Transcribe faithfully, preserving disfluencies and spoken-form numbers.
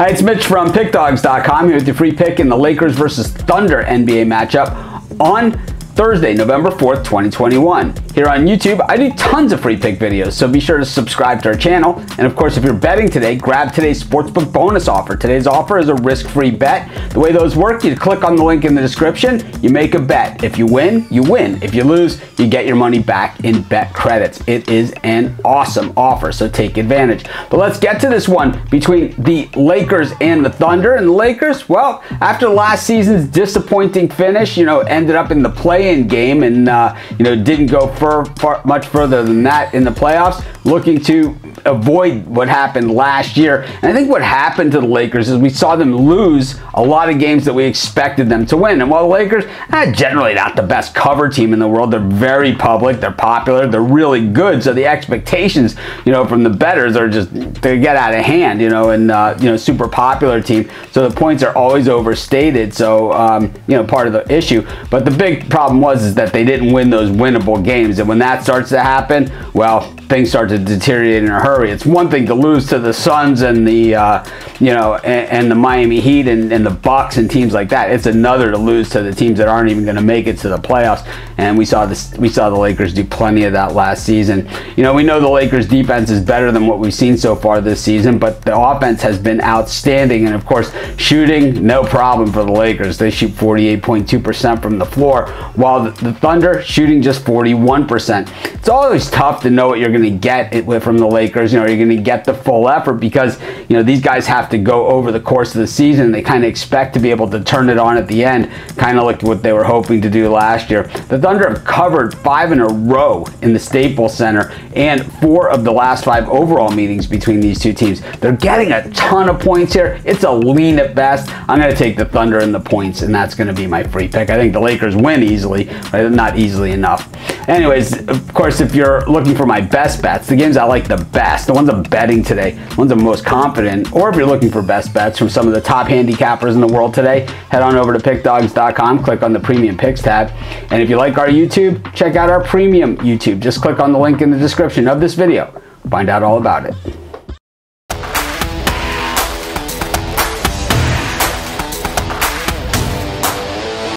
Hi, it's Mitch from Pick Dogs dot com here with your free pick in the Lakers versus Thunder N B A matchup on Thursday, November fourth, twenty twenty-one. Here on YouTube, I do tons of free pick videos, so be sure to subscribe to our channel. And of course, if you're betting today, grab today's sportsbook bonus offer. Today's offer is a risk-free bet. The way those work, you click on the link in the description, you make a bet. If you win, you win. If you lose, you get your money back in bet credits. It is an awesome offer, so take advantage. But let's get to this one between the Lakers and the Thunder. And the Lakers, well, after last season's disappointing finish, you know, ended up in the play-in game and, uh, you know, didn't go far, far, much further than that in the playoffs, looking to avoid what happened last year. And I think what happened to the Lakers is we saw them lose a lot of games that we expected them to win. And while the Lakers are generally not the best cover team in the world, they're very public, they're popular, they're really good. So the expectations, you know, from the bettors are just, they get out of hand, you know, and, uh, you know, super popular team. So the points are always overstated. So, um, you know, part of the issue. But the big problem was is that they didn't win those winnable games. And when that starts to happen, well, things start to deteriorate in a hurry. It's one thing to lose to the Suns and the, uh, you know, and, and the Miami Heat and, and the Bucks and teams like that. It's another to lose to the teams that aren't even going to make it to the playoffs. And we saw this, we saw the Lakers do plenty of that last season. You know, we know the Lakers defense is better than what we've seen so far this season, but the offense has been outstanding. And of course, shooting, no problem for the Lakers. They shoot forty-eight point two percent from the floor, while the, the Thunder shooting just forty-one percent. It's always tough to know what you're going to get it with from the Lakers. You know, you're going to get the full effort because, you know, these guys have to go over the course of the season. They kind of expect to be able to turn it on at the end, kind of like what they were hoping to do last year. The Thunder have covered five in a row in the Staples Center and four of the last five overall meetings between these two teams. They're getting a ton of points here. It's a lean at best. I'm going to take the Thunder in the points, and that's going to be my free pick. I think the Lakers win easily, but not easily enough. Anyways, of course, if you're looking for my best bets, the games I like the best, the ones I'm betting today, the ones I'm most confident, or if you're looking for best bets from some of the top handicappers in the world today, head on over to Pick Dogs dot com, click on the Premium Picks tab. And if you like our YouTube, check out our Premium YouTube. Just click on the link in the description of this video. Find out all about it.